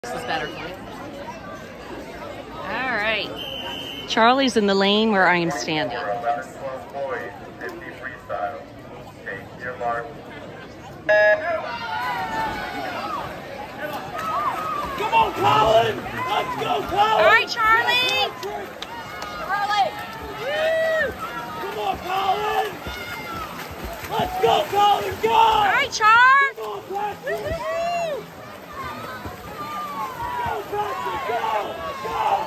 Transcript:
This is better. All right. Charlie's in the lane where I am standing. 11-12 boys, 50 freestyle. Take your mark. Come on, Colin! Let's go, Colin! All right, Charlie! Charlie! Woo! Come on, Colin! Let's go, Colin! Go! All right, Char! Come on, Patrick! Woo-hoo! Go, Patrick! Go! Go!